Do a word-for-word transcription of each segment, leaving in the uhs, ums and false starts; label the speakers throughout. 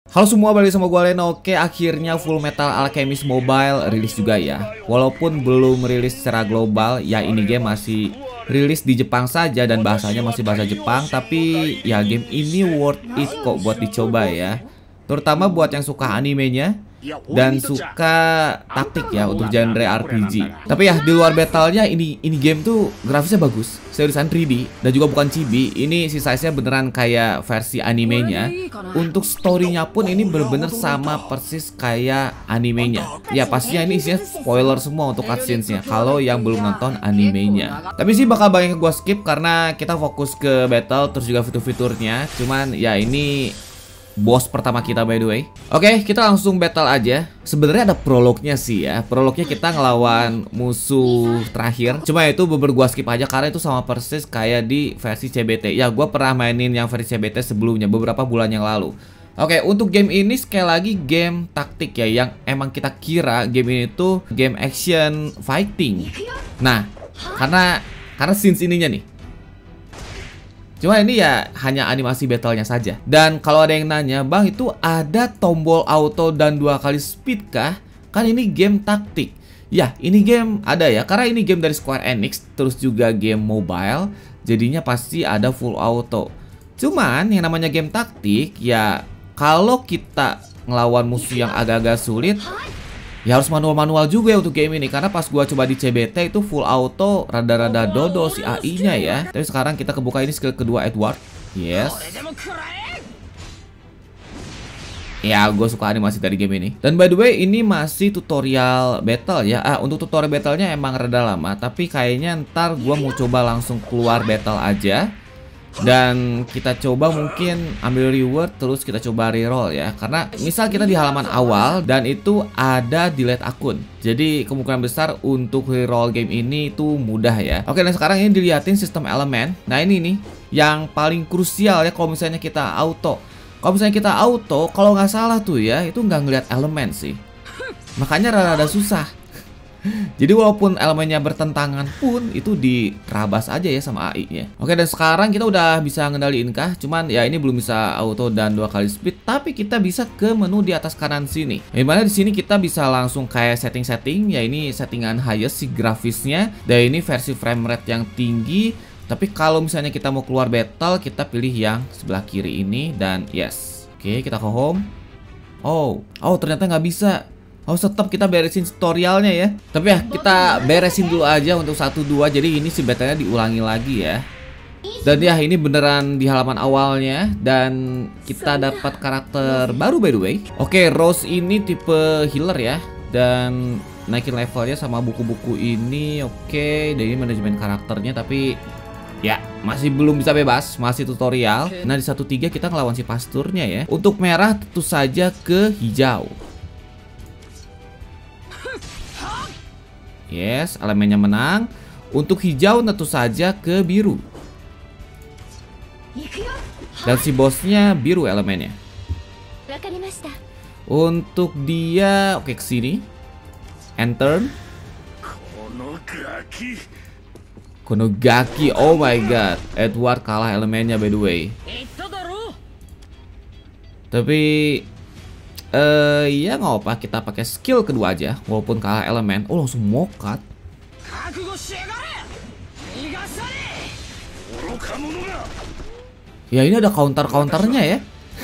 Speaker 1: Halo semua, balik sama gue Leno. Oke, akhirnya Full Metal Alchemist Mobile rilis juga ya. Walaupun belum rilis secara global, ya ini game masih rilis di Jepang saja dan bahasanya masih bahasa Jepang. Tapi ya game ini worth it kok buat dicoba ya. Terutama buat yang suka animenya dan suka taktik ya untuk genre R P G. Tapi ya di luar battle-nya ini ini game tuh grafisnya bagus, seriusan tiga D dan juga bukan chibi. Ini si size-nya beneran kayak versi animenya. Untuk story-nya pun ini bener-bener sama persis kayak animenya. Ya pastinya ini isinya spoiler semua untuk cutscenes-nya kalau yang belum nonton animenya. Tapi sih bakal banyak gua skip karena kita fokus ke battle terus juga fitur-fiturnya. Cuman ya ini bos pertama kita by the way. Oke, kita langsung battle aja. Sebenarnya ada prolognya sih ya. Prolognya kita ngelawan musuh terakhir. Cuma itu beber gua skip aja karena itu sama persis kayak di versi C B T. Ya, gua pernah mainin yang versi C B T sebelumnya beberapa bulan yang lalu. Oke, untuk game ini sekali lagi game taktik ya, yang emang kita kira game ini tuh game action fighting. Nah, karena karena scenes ininya nih. Cuma ini ya hanya animasi battle-nya saja. Dan kalau ada yang nanya, "Bang, itu ada tombol auto dan dua kali speed kah? Kan ini game taktik." Ya, ini game ada ya, karena ini game dari Square Enix, terus juga game mobile, jadinya pasti ada full auto. Cuman yang namanya game taktik, ya kalau kita ngelawan musuh yang agak-agak sulit, ya harus manual-manual juga ya untuk game ini. Karena pas gua coba di C B T itu full auto, rada-rada dodol si A I-nya ya. Tapi sekarang kita kebuka ini skill kedua Edward. Yes. Ya, gue suka animasi dari game ini. Dan by the way, ini masih tutorial battle ya. Ah, untuk tutorial battle-nya emang rada lama, tapi kayaknya ntar gua mau coba langsung keluar battle aja. Dan kita coba mungkin ambil reward terus kita coba reroll ya. Karena misal kita di halaman awal dan itu ada delete akun, jadi kemungkinan besar untuk reroll game ini itu mudah ya. Oke, dan sekarang ini dilihatin sistem elemen. Nah ini nih yang paling krusial ya kalau misalnya kita auto. Kalau misalnya kita auto, kalau nggak salah tuh ya, itu nggak ngeliat elemen sih. Makanya rada-rada susah. Jadi walaupun elemennya bertentangan pun itu diterabas aja ya sama A I-nya. Oke, dan sekarang kita udah bisa ngendaliin kah? Cuman ya ini belum bisa auto dan dua kali speed, tapi kita bisa ke menu di atas kanan sini. Dimana di sini kita bisa langsung kayak setting-setting. Ya ini settingan highest si grafisnya. Dan ini versi frame rate yang tinggi. Tapi kalau misalnya kita mau keluar battle, kita pilih yang sebelah kiri ini dan yes. Oke, kita ke home. Oh, oh ternyata nggak bisa. Oh, tetap kita beresin tutorialnya ya. Tapi ya kita beresin dulu aja untuk satu dua. Jadi ini si battle-nya diulangi lagi ya. Dan ya ini beneran di halaman awalnya. Dan kita dapat karakter baru by the way. Oke, Rose ini tipe healer ya. Dan naikin levelnya sama buku-buku ini. Oke, dan ini manajemen karakternya. Tapi ya masih belum bisa bebas, masih tutorial. Nah di satu tiga kita ngelawan si pasturnya ya. Untuk merah tentu saja ke hijau. Yes, elemennya menang. Untuk hijau tentu saja ke biru. Dan si bosnya biru elemennya. Untuk dia, oke ke sini. Enter. Konogaki, oh my god. Edward kalah elemennya by the way. Tapi Eh uh, ya nggak apa, kita pakai skill kedua aja walaupun kalah elemen. Oh langsung mokat. Ya ini ada counter-counternya ya.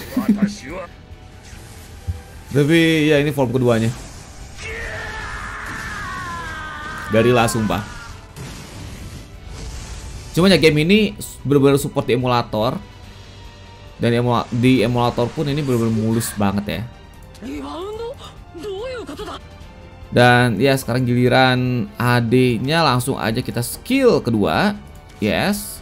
Speaker 1: Tapi ya ini form keduanya. Dari lah sumpah. Cuma ya game ini bener-bener support di emulator. Dan emula di emulator pun ini bener-bener mulus banget ya. Dan ya sekarang giliran adiknya, langsung aja kita skill kedua. Yes.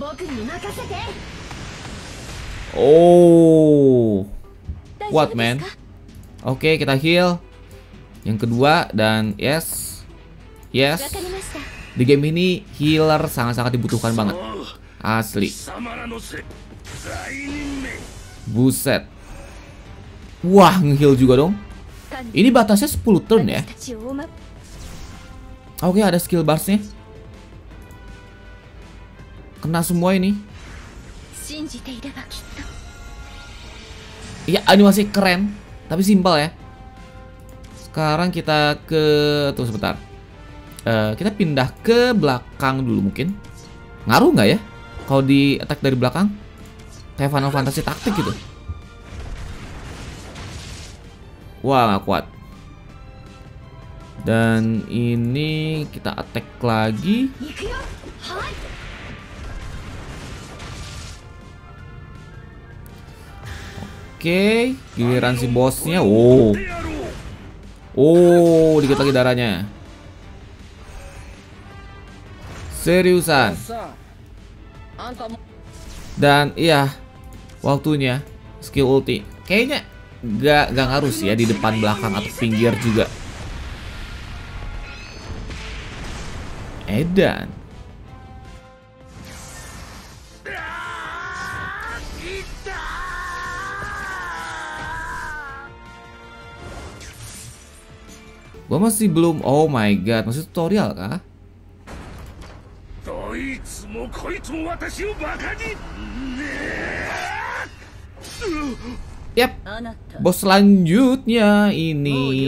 Speaker 1: Oh, what man. Oke, kita heal yang kedua dan yes. Yes. Di game ini healer sangat-sangat dibutuhkan banget. Asli. Buset. Wah, nge-heal juga dong. Ini batasnya sepuluh turn ya. Oke, ada skill barsnya. Kena semua ini. Iya, animasi keren, tapi simpel ya. Sekarang kita ke, tuh sebentar. Uh, kita pindah ke belakang dulu mungkin. Ngaruh nggak ya kalau di attack dari belakang? Kayak Final Fantasy taktik gitu. Wah, nggak kuat. Dan ini kita attack lagi. Oke, giliran si bosnya. Oh, oh, dikit lagi darahnya. Seriusan. Dan iya, waktunya skill ulti. Kayaknya gak, gak ngaruh sih ya di depan, belakang, atau pinggir juga. Edan. Gua masih belum. Oh my god, masih tutorial kah? Yap, bos selanjutnya ini.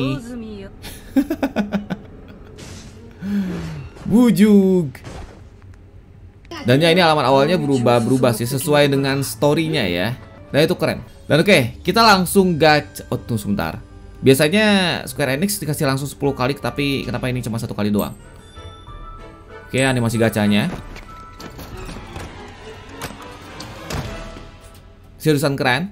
Speaker 1: Wujug. Dan ya ini alamat awalnya berubah-berubah sih sesuai dengan story-nya ya. Nah itu keren. Dan oke, okay, kita langsung gacha. Oh tunggu sebentar. Biasanya Square Enix dikasih langsung sepuluh kali, tapi kenapa ini cuma satu kali doang? Oke, animasi gacanya. Seriusan keren.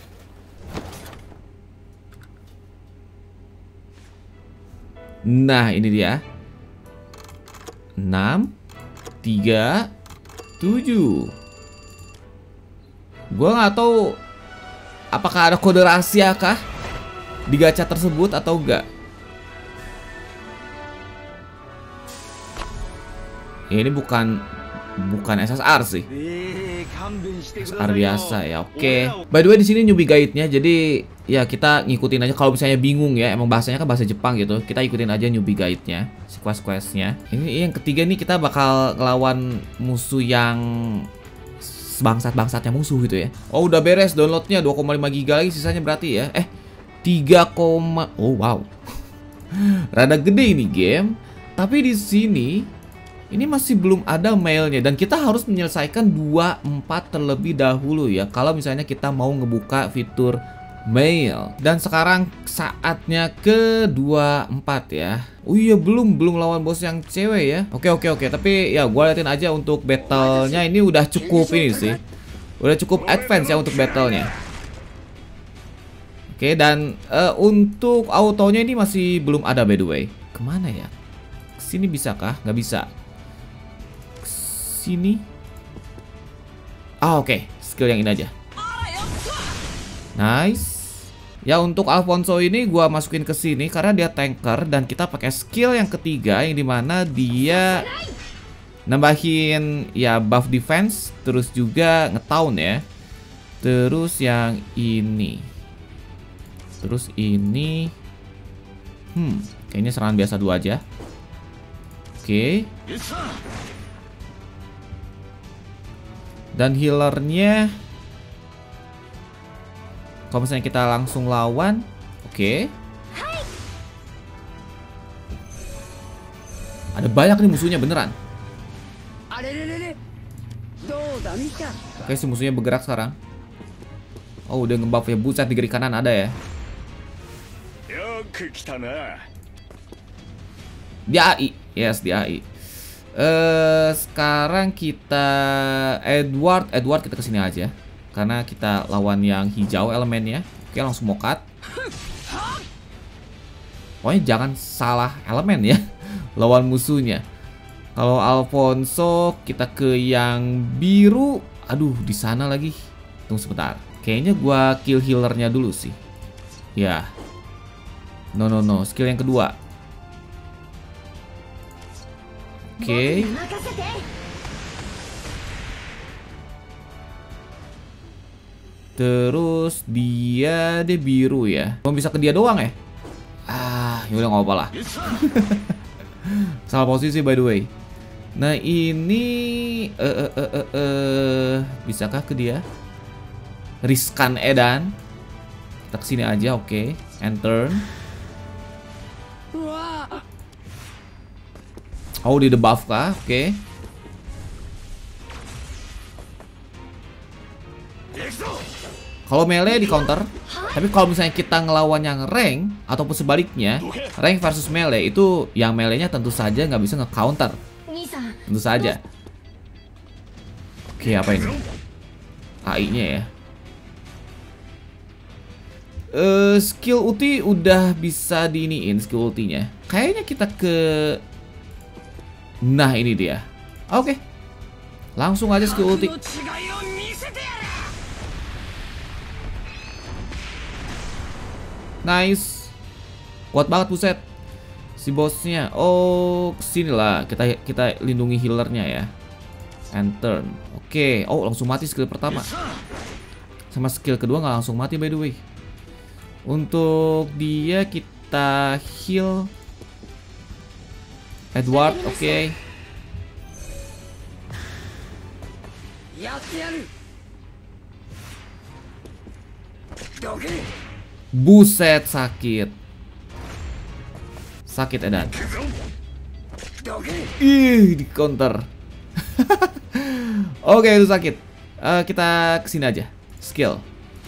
Speaker 1: Nah, ini dia. enam, tiga, tujuh. Gua nggak tahu apakah ada kode rahasia kah di gacha tersebut atau enggak. Ya, ini bukan bukan S S R sih. S S R biasa ya. Oke. Okay. By the way di sini newbie guide-nya, jadi ya kita ngikutin aja. Kalau misalnya bingung ya, emang bahasanya kan bahasa Jepang gitu, kita ikutin aja newbie guide-nya, si quest-questnya. Ini yang ketiga nih, kita bakal ngelawan musuh yang bangsat-bangsatnya musuh gitu ya. Oh udah beres downloadnya, dua koma lima giga lagi sisanya berarti ya. Eh tiga, oh wow. Rada gede ini game. Tapi di sini ini masih belum ada mailnya, dan kita harus menyelesaikan dua puluh empat terlebih dahulu ya, kalau misalnya kita mau ngebuka fitur mail. Dan sekarang saatnya ke dua puluh empat ya. Oh iya, belum belum lawan bos yang cewek ya. Oke oke oke, tapi ya gua liatin aja untuk battle-nya ini udah cukup ini sih. Udah cukup advance ya untuk battle-nya. Oke, dan uh, untuk autonya ini masih belum ada by the way. Kemana ya? Kesini bisa kah? Nggak bisa. Sini. Ah oke, okay. Skill yang ini aja. Nice. Ya untuk Alfonso ini gua masukin ke sini karena dia tanker, dan kita pakai skill yang ketiga yang dimana dia nambahin ya buff defense, terus juga ngetown ya. Terus yang ini. Terus ini. Hmm, kayaknya serangan biasa dua aja. Oke. Okay. Dan healernya, kalau misalnya kita langsung lawan, oke. Okay. Ada banyak nih musuhnya beneran. Oke, okay, si musuhnya bergerak sekarang. Oh, udah ngebuff ya, buset, di kiri kanan ada ya. Di A I, yes di A I. Uh, sekarang kita Edward, Edward kita kesini aja karena kita lawan yang hijau elemennya. Oke, langsung mokat. Pokoknya jangan salah elemen ya lawan musuhnya. Kalau Alfonso kita ke yang biru. Aduh, di sana lagi. Tunggu sebentar. Kayaknya gua kill healernya dulu sih. Ya. No no no, skill yang kedua. Oke. Okay. Terus dia dia biru ya. Cuma bisa ke dia doang ya. Ah, yaudah nggak apa-apa lah. Salah posisi by the way. Nah ini eh uh, uh, uh, uh, bisakah ke dia? Riskan Edan. Kita kesini aja, oke. Okay. And turn. Oh, di debuff kah? Oke. Okay. Kalau melee di counter, tapi kalau misalnya kita ngelawan yang rank ataupun sebaliknya, rank versus melee itu yang melee-nya tentu saja nggak bisa nge-counter. Tentu saja. Oke, apa ini? A I-nya ya. Uh, skill ulti udah bisa diiniin skill ultinya. Kayaknya kita ke... Nah, ini dia. Oke. Okay. Langsung aja skill ulti. Nice. Kuat banget buset. Si bosnya. Oh, kesini lah. Kita kita lindungi healernya ya. And turn. Oke. Okay. Oh, langsung mati skill pertama. Sama skill kedua nggak langsung mati by the way. Untuk dia kita heal Edward. Oke. Okay. Buset, sakit. Sakit edan. Ih, di counter. Oke, itu sakit. uh, Kita kesini aja. Skill.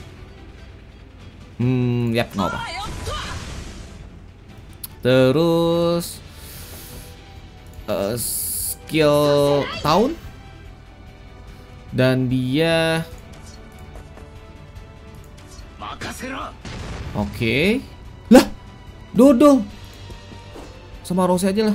Speaker 1: Hmm, yap, nggak apa. Terus uh, skill tahun. Dan dia oke. Okay. Lah, dodol. Sama Rose aja lah.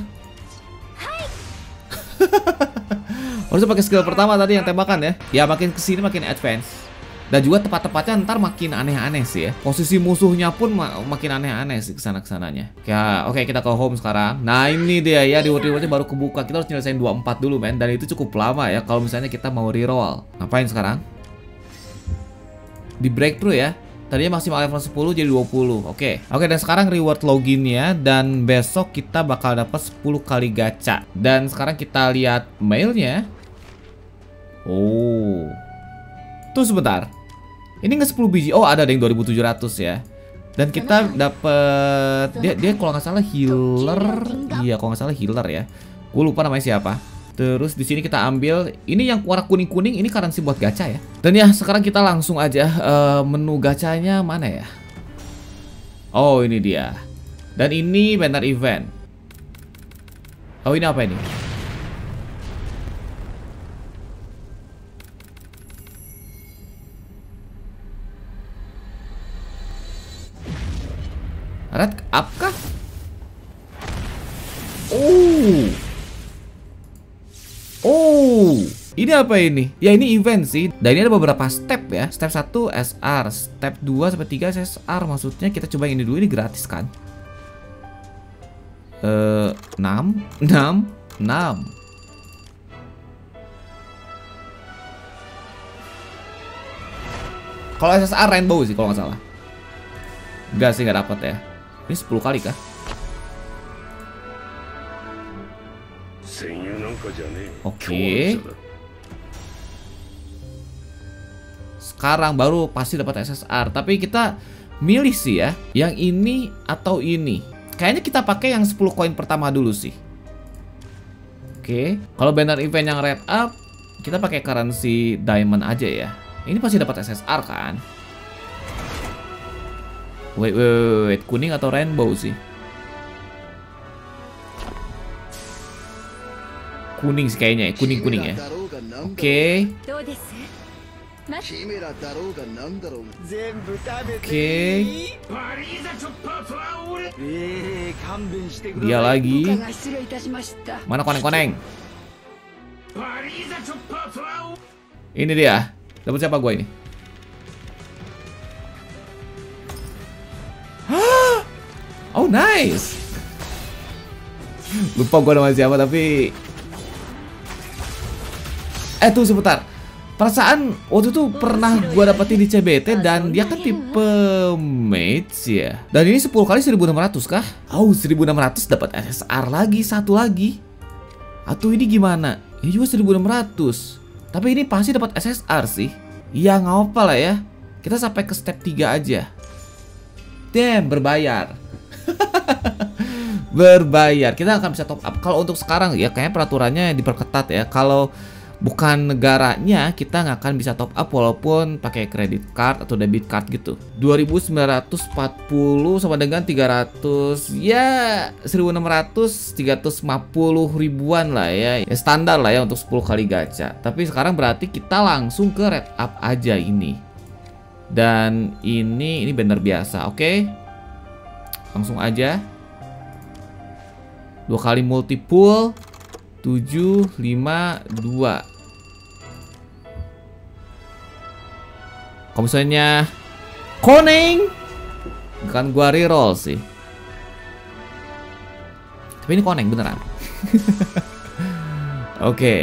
Speaker 1: Harusnya pakai skill pertama tadi yang tembakan ya. Ya makin kesini makin advance. Dan juga tepat-tepatnya ntar makin aneh-aneh sih ya. Posisi musuhnya pun ma makin aneh-aneh sih kesana-kesananya. Ya, oke okay, kita ke home sekarang. Nah ini dia ya, reward-rewardnya baru kebuka. Kita harus nyelesain dua puluh empat dulu men. Dan itu cukup lama ya kalau misalnya kita mau reroll. Ngapain sekarang? Di breakthrough ya. Tadinya maksimal level sepuluh jadi dua puluh. Oke. Okay. Oke, okay, dan sekarang reward loginnya. Dan besok kita bakal dapat sepuluh kali gacha. Dan sekarang kita lihat mailnya. Oh. Tuh sebentar. Ini nggak sepuluh biji. Oh, ada yang dua ribu tujuh ratus ya. Dan kita dapet dia dia kalau nggak salah healer. Iya, kalau nggak salah healer ya. Gue lupa namanya siapa. Terus di sini kita ambil ini yang warna kuning-kuning, ini currency buat gacha ya. Dan ya sekarang kita langsung aja uh, menu gacanya mana ya? Oh, ini dia. Dan ini banner event. Oh, ini apa ini? Red up kah? Oh. Oh, ini apa ini? Ya ini event sih. Dan ini ada beberapa step ya. Step satu S R, step dua sampai tiga S R. Maksudnya kita coba yang ini dulu, ini gratis kan? Eh, enam, enam, enam. Kalau S S R rainbow sih kalau nggak salah. Enggak sih, nggak dapet ya. Ini sepuluh kali kah? Oke. Okay. Sekarang baru pasti dapat S S R. Tapi kita milih sih ya, yang ini atau ini. Kayaknya kita pakai yang sepuluh koin pertama dulu sih. Oke. Okay. Kalau banner event yang red up, kita pakai currency diamond aja ya. Ini pasti dapat S S R kan? Wait, wait, wait, wait, kuning atau rainbow sih? Kuning sih kayaknya ya, kuning-kuning ya. Oke. Okay. Oke. Okay. Dia lagi. Mana koneng-koneng? Ini dia. Dapat siapa gue ini? Oh nice. Lupa gue nama siapa tapi Eh tuh sebentar. Perasaan waktu itu pernah gue dapetin di C B T. Dan dia kan tipe mage ya. Dan ini sepuluh kali seribu enam ratus kah? Oh seribu enam ratus dapat S S R lagi. Satu lagi. Atau ini gimana? Ini juga seribu enam ratus. Tapi ini pasti dapat S S R sih. Ya nggak apa lah ya. Kita sampai ke step tiga aja. damn, berbayar. Berbayar. Kita akan bisa top up. Kalau untuk sekarang ya kayaknya peraturannya diperketat ya. Kalau bukan negaranya, kita nggak akan bisa top up walaupun pakai kredit card atau debit card gitu. dua ribu sembilan ratus empat puluh sama dengan tiga ratus, ya seribu enam ratus, tiga ratus lima puluh ribuan lah ya. Ya standar lah ya untuk sepuluh kali gacha. Tapi sekarang berarti kita langsung ke red up aja ini. Dan ini ini banner biasa, oke? Okay? Langsung aja. Dua kali multipool tujuh lima dua. Kalau misalnya Koneng, bukan gua reroll sih. Tapi ini Koneng beneran. Oke. Okay.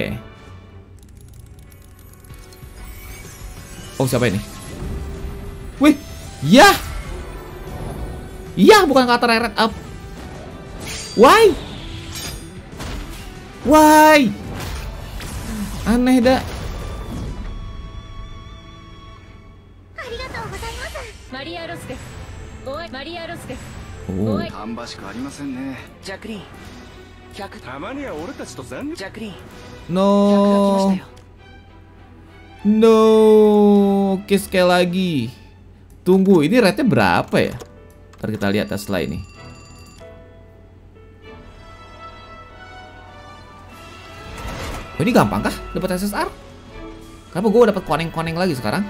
Speaker 1: Oh, siapa ini? Wih, ya. Iya, bukan kata red up. Why? Why? Aneh dah. Oh. No. No. Oke, sekali lagi. Tunggu, ini rate-nya berapa ya? Ntar kita lihat setelah ini. Oh, ini gampang kah dapat S S R? Kenapa gue dapat koneng-koneng lagi sekarang?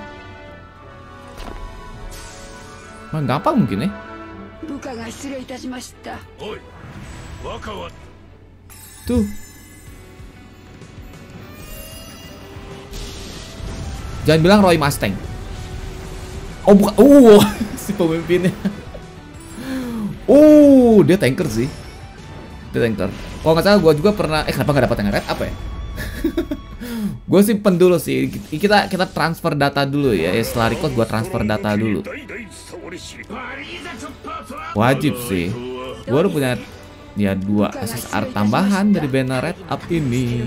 Speaker 1: Nah, gampang mungkin ya. Tuh. Jangan bilang Roy Mustang. Oh, bukan. Uh, si pemimpinnya. Uh, dia tanker sih. Dia tanker. Kalau nggak salah gue juga pernah. Eh, kenapa nggak dapat yang red apa ya? Gue simpen dulu sih. Kita kita transfer data dulu ya. Setelah record gue transfer data dulu. Wajib sih. Gue udah punya ya dua S S R tambahan dari banner red up ini.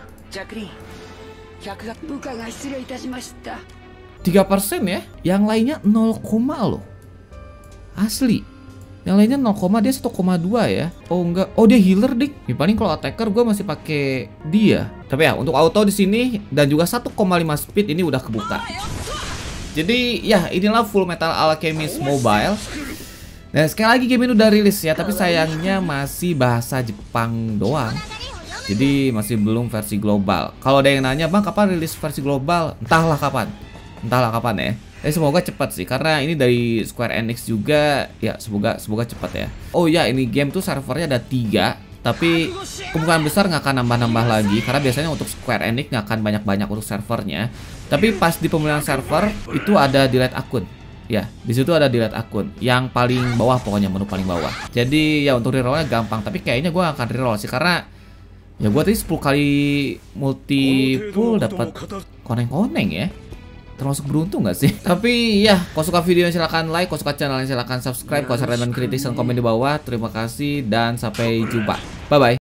Speaker 1: tiga persen ya. Yang lainnya nol, loh. Asli. Yang lainnya nol, dia satu koma dua ya. Oh enggak, oh dia healer dik. Ya, paling kalau attacker gue masih pakai dia. Tapi ya untuk auto di sini dan juga satu koma lima speed ini udah kebuka. Jadi ya inilah Full Metal Alchemist Mobile. Nah sekali lagi game ini udah rilis ya, tapi sayangnya masih bahasa Jepang doang. Jadi masih belum versi global. Kalau ada yang nanya, bang kapan rilis versi global? Entahlah kapan. Entahlah kapan ya. Eh semoga cepat sih karena ini dari Square Enix juga ya, semoga semoga cepat ya. Oh ya, ini game tuh servernya ada tiga, tapi kemungkinan besar nggak akan nambah-nambah lagi karena biasanya untuk Square Enix nggak akan banyak-banyak untuk servernya. Tapi pas di pemilihan server itu ada delete akun. Ya, di situ ada delete akun yang paling bawah, pokoknya menu paling bawah. Jadi ya untuk rerollnya gampang, tapi kayaknya gue akan reroll sih karena ya gue tadi sepuluh kali multi pool dapat koneng-koneng ya. Termasuk beruntung gak sih? Tapi ya, kalau suka videonya silahkan like, kalau suka channelnya silahkan subscribe, kalau saran dan kritik dan komen di bawah. Terima kasih dan sampai jumpa. Bye bye.